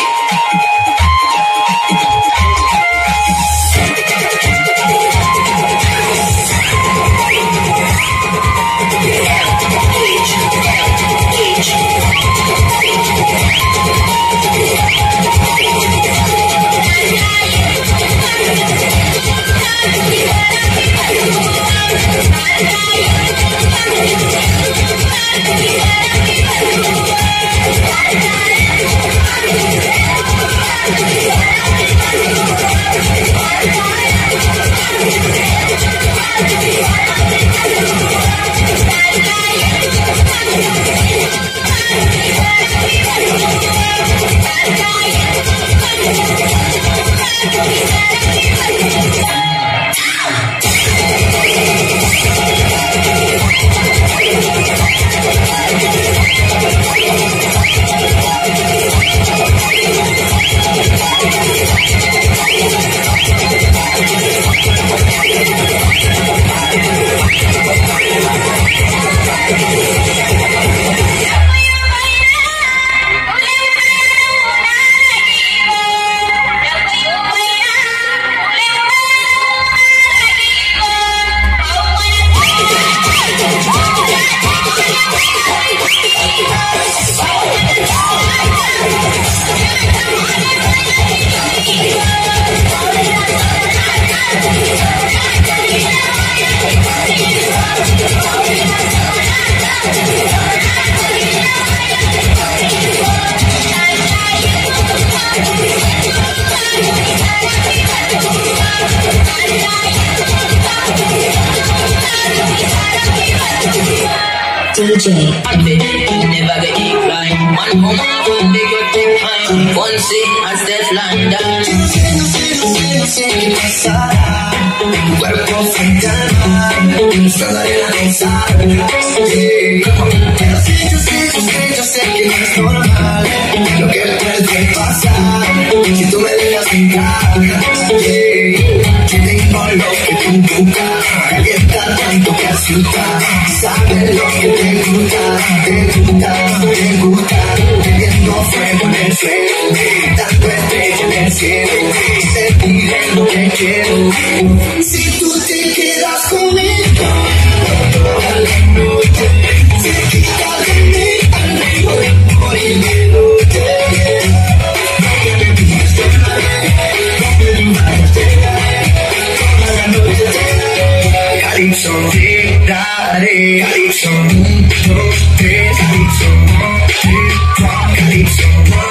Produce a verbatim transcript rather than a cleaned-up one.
D J. I bet you never get declined. Man come off and they got take time. One sit and step London. Tu cuerpo frente al mar, sola de la pensar. Pero sí, yo sé, yo sé, yo sé que no es normal lo que puede pasar si tú me dejas entrar. Que tengo lo que tú buscas, calienta tanto que asusta. Sabes lo que te gusta, te gusta, te gusta. Teniendo fuego en el suelo, dando estrella en el cielo. Te diré lo que quiero. Si tú te quedas conmigo toda la noche, se quita de mí al ritmo de morir. Calypso, te daré Calypso, un, dos, tres, Calypso, one, two, one, Calypso, one.